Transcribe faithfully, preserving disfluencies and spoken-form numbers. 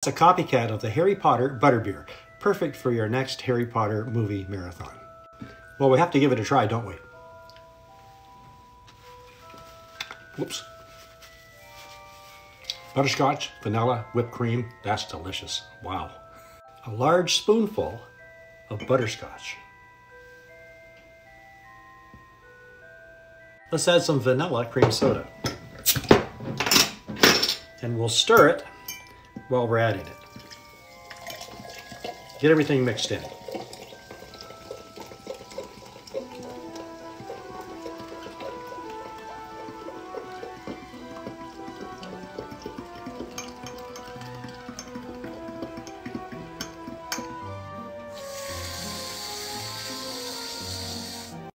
It's a copycat of the Harry Potter butterbeer, perfect for your next Harry Potter movie marathon. Well, we have to give it a try, don't we? Whoops. Butterscotch, vanilla, whipped cream, that's delicious. Wow. A large spoonful of butterscotch. Let's add some vanilla cream soda. And we'll stir it while we're adding it. Get everything mixed in.